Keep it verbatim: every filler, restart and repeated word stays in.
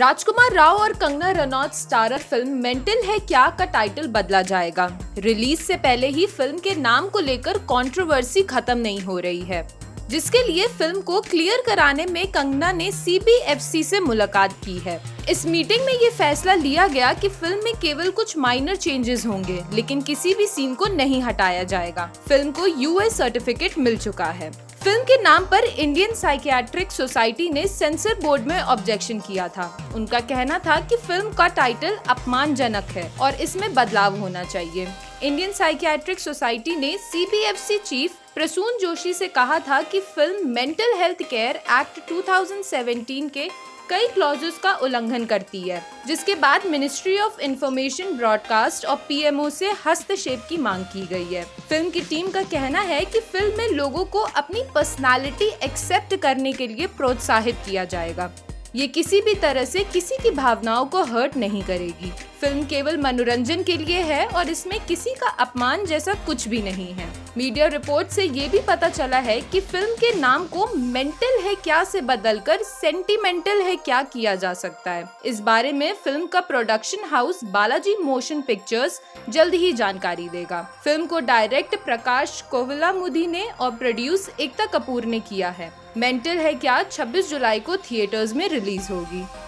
राजकुमार राव और Kangana Ranaut starrer film Mental Hai Kya का title बदला जाएगा। रिलीज से पहले ही फिल्म के नाम को लेकर कंट्रोवर्सी खत्म नहीं हो रही है, जिसके लिए फिल्म को क्लियर कराने में कंगना ने सी बी एफ सी से मुलाकात की है। इस मीटिंग में ये फैसला लिया गया कि फिल्म में केवल कुछ माइनर चेंजेस होंगे, लेकिन किसी भी सीन को नहीं हटाया जाएगा। फिल्म को यू एस सर्टिफिकेट मिल चुका है। फिल्म के नाम पर इंडियन साइकियाट्रिक सोसाइटी ने सेंसर बोर्ड में ऑब्जेक्शन किया था। उनका कहना था कि फिल्म का टाइटल अपमानजनक है और इसमें बदलाव होना चाहिए। इंडियन साइकियाट्रिक सोसाइटी ने C B F C chief Prasoon Joshi से कहा था कि film mental health care act दो हज़ार सत्रह के कई क्लॉजेस का उल्लंघन करती है, जिसके बाद मिनिस्ट्री ऑफ इंफॉर्मेशन ब्रॉडकास्ट और पी एम ओ से हस्तक्षेप की मांग की गई है। फिल्म की टीम का कहना है कि फिल्म में लोगों को अपनी पर्सनालिटी एक्सेप्ट करने के लिए प्रोत्साहित किया जाएगा। ये किसी भी तरह से किसी की भावनाओं को हर्ट नहीं करेगी। फिल्म केवल मनोरंजन के लिए है और इसमें किसी का अपमान जैसा कुछ भी नहीं है। मीडिया रिपोर्ट से ये भी पता चला है कि फिल्म के नाम को मेंटल है क्या से बदलकर सेंटिमेंटल है क्या किया जा सकता है। इस बारे में फिल्म का production house Balaji motion pictures जल्द ही जानकारी देगा। फिल्म को डायरेक्ट प्रकाश कोविलामुदी ने और प्रोड्यूस एकता कपूर ने किया है। मेंटल है क्या छब्बीस जुलाई को थिएटर्स में रिलीज होगी।